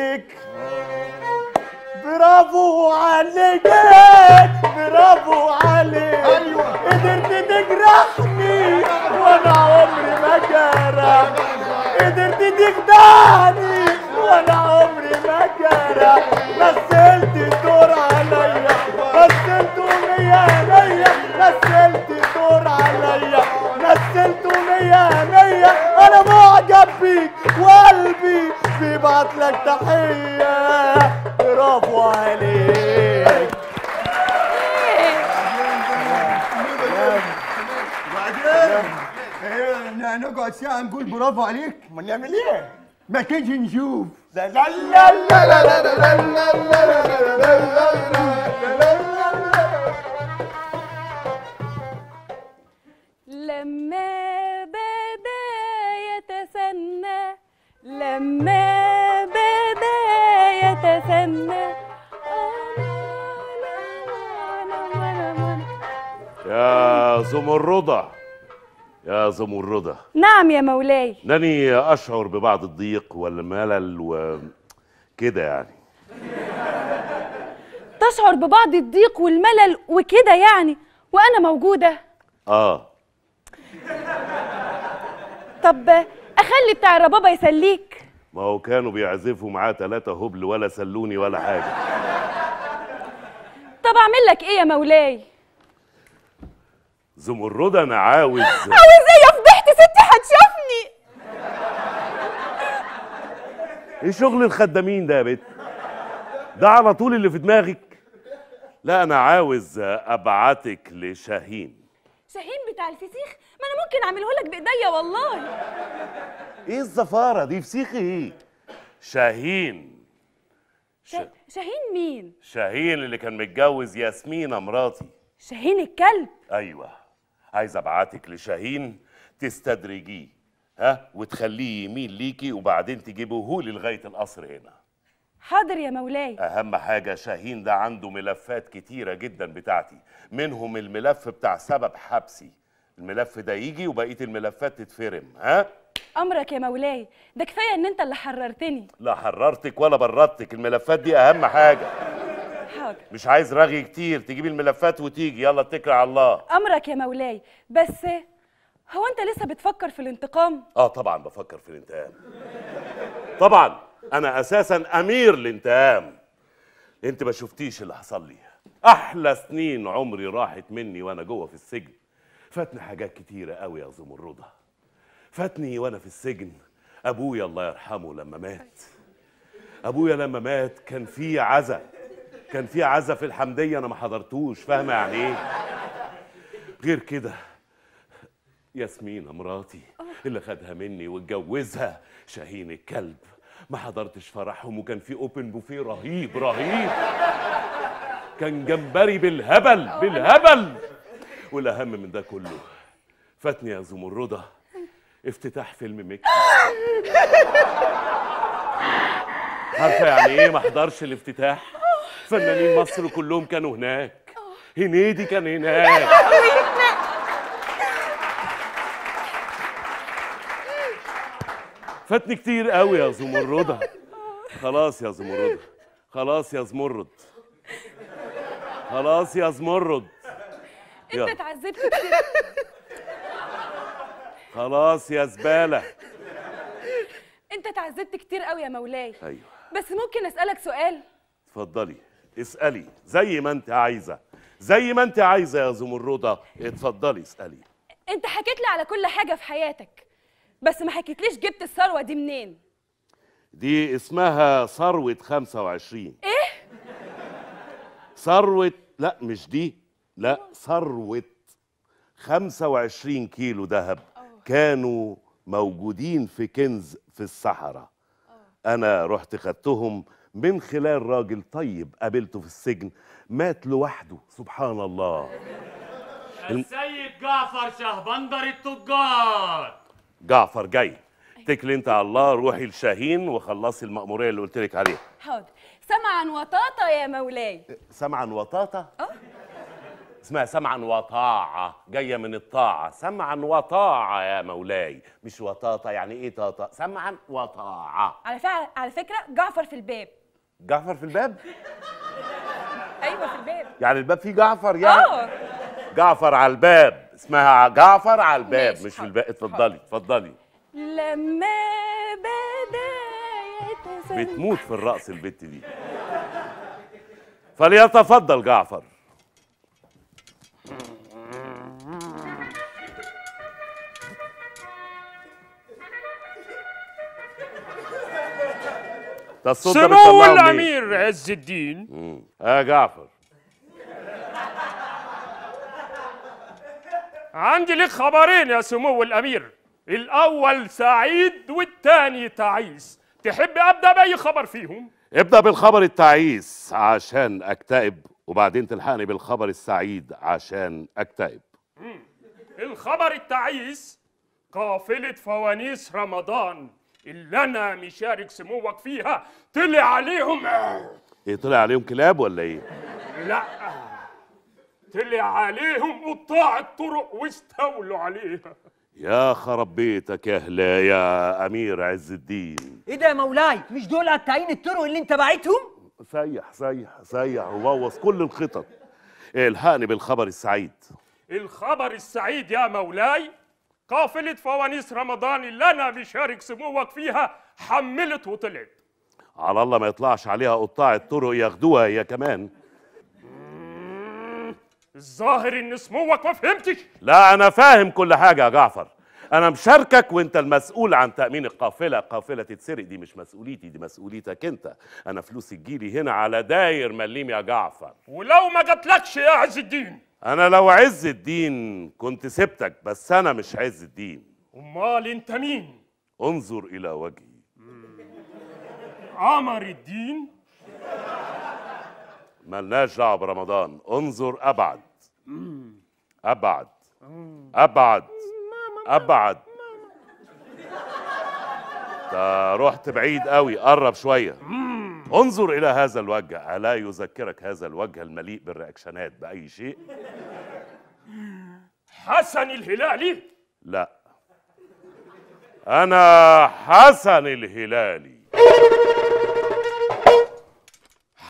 عليك، برافو عليك، برافو عليك. ايوه قدرت تجرحني وانا عمري ما جرح، قدرت تخدعني وانا عمري ما جرح. مثلت الدور عليا، مثلت مية، مثلت الدور عليا، مثلت مية. انا معجب بيك وقلبي بيبعتلك تحية، برافو عليك. وبعدين نقعد ساعة نقول برافو عليك؟ ما نعمل ايه؟ ما تيجي نشوف. لا لا لا لا لا لا لا لا. لما بدا يتسنى، لما بدا يتسنى. يا زمردة، يا زمردة. نعم يا مولاي. انني اشعر ببعض الضيق والملل وكده يعني. تشعر ببعض الضيق والملل وكده يعني وانا موجوده؟ طب اخلي بتاع الربابه يسليك. ما هو كانوا بيعزفوا معاه 3 هبل ولا سلوني ولا حاجه. طب اعمل لك ايه يا مولاي؟ زمردة انا عاوز ايه يا فضحت ستي هتشوفني. ايه شغل الخدامين ده يا بت؟ ده على طول اللي في دماغك؟ لا انا عاوز ابعتك لشاهين. شاهين بتاع الفسيخ؟ ما انا ممكن اعمله لك بايديا والله. ايه الزفاره دي؟ فسيخ ايه؟ شاهين. شاهين مين؟ شاهين اللي كان متجوز ياسمينة مراتي. شاهين الكلب؟ ايوه، عايز ابعتك لشاهين تستدرجيه، ها، وتخليه يميل ليكي وبعدين تجيبوهولي لغايه القصر هنا. حاضر يا مولاي. اهم حاجه شاهين ده عنده ملفات كتيره جدا بتاعتي، منهم الملف بتاع سبب حبسي. الملف ده يجي وبقيه الملفات تتفرم. ها؟ امرك يا مولاي، ده كفايه ان انت اللي حررتني. لا حررتك ولا بردتك، الملفات دي اهم حاجه. حاضر. مش عايز رغي كتير، تجيبي الملفات وتيجي. يلا اتكل على الله. امرك يا مولاي. بس هو انت لسه بتفكر في الانتقام؟ طبعا بفكر في الانتقام. طبعا انا اساسا امير الانتقام. انت ما شفتيش اللي حصل لي. احلى سنين عمري راحت مني وانا جوه في السجن. فاتني حاجات كتيره قوي يا زمردة. فاتني وانا في السجن ابويا الله يرحمه لما مات. ابويا لما مات كان في عزا، كان في عزا في الحمديه انا ما حضرتوش. فاهمه يعني ايه؟ غير كده ياسمينة مراتي اللي خدها مني واتجوزها شاهين الكلب، ما حضرتش فرحهم، وكان في اوبن بوفيه رهيب رهيب، كان جمبري بالهبل بالهبل. والاهم من ده كله فاتني يا زمردة افتتاح فيلم مكي. عارفه يعني ايه ما حضرش الافتتاح؟ فنانين مصر كلهم كانوا هناك، هنيدي كان هناك. فاتني كتير قوي يا زمردة. خلاص يا زمردة، خلاص يا زمرد، خلاص يا زمرد. انت اتعذبت كتير. خلاص يا زبالة. انت اتعذبت كتير قوي يا مولاي. ايوه بس ممكن اسالك سؤال؟ اتفضلي اسألي زي ما انت عايزة، زي ما انت عايزة يا زمردة. اتفضلي اسألي. انت حكيت لي على كل حاجه في حياتك، بس ما حكيتليش جبت الثروه دي منين؟ دي اسمها ثروة 25. ايه؟ ثروة، لا مش دي، لا ثروة 25 كيلو ذهب كانوا موجودين في كنز في الصحراء. أنا رحت خدتهم من خلال راجل طيب قابلته في السجن، مات لوحده سبحان الله. السيد جعفر شهبندر التجار. جعفر جاي. اتكلي انت على الله، روحي لشاهين وخلصي المأمورية اللي قلت لك عليها. حاضر. سمعا وطاطا يا مولاي. سمعا وطاطا؟ اسمها سمعا وطاعة، جاية من الطاعة. سمعا وطاعة يا مولاي، مش وطاطة. يعني ايه طاطة؟ سمعا وطاعة. على فكره جعفر في الباب. جعفر في الباب؟ ايوه في الباب. يعني الباب فيه جعفر يعني؟ اه جعفر على الباب، اسمها جعفر على الباب ماشي، مش في حاضر. الباب. اتفضلي اتفضلي. لما بدا يتسلل. بتموت في الرقص البت دي. فليتفضل جعفر. ده الصوت ده سمو بتطلعه منين؟ الامير عز الدين. يا جعفر، عندي لك خبرين يا سمو الامير، الاول سعيد والثاني تعيس. تحب ابدا باي خبر فيهم؟ ابدأ بالخبر التعيس عشان اكتئب، وبعدين تلحقني بالخبر السعيد عشان اكتئب. الخبر التعيس، قافلة فوانيس رمضان اللي انا مشارك سموك فيها طلع عليهم ايه، طلع عليهم كلاب ولا ايه؟ لا، طلع عليهم قطاع الطرق واستولوا عليها. يا خرب بيتك يا هلا يا امير عز الدين. ايه ده يا مولاي؟ مش دول قطاعين الطرق اللي انت باعتهم؟ سيح وبوظ كل الخطط. الحقني بالخبر السعيد. الخبر السعيد يا مولاي، قافلة فوانيس رمضان اللي انا مشارك سموك فيها حملت وطلعت. على الله ما يطلعش عليها قطاع الطرق ياخدوها هي كمان. الظاهر ان سموك ما فهمتش. لا انا فاهم كل حاجه يا جعفر، انا مشاركك وانت المسؤول عن تامين القافله. قافله تتسرق دي مش مسؤوليتي، دي مسؤوليتك انت. انا فلوسي تجيلي هنا على داير مليم يا جعفر. ولو ما جاتلكش يا عز الدين؟ انا لو عز الدين كنت سبتك، بس انا مش عز الدين. امال انت مين؟ انظر الى وجهي. قمر الدين؟ ملناش دعوه برمضان، انظر ابعد. ابعد ابعد ابعد. انت رحت بعيد قوي، قرب شويه. انظر الى هذا الوجه، الا يذكرك هذا الوجه المليء بالرياكشنات باي شيء؟ حسن الهلالي؟ لا، انا حسن الهلالي.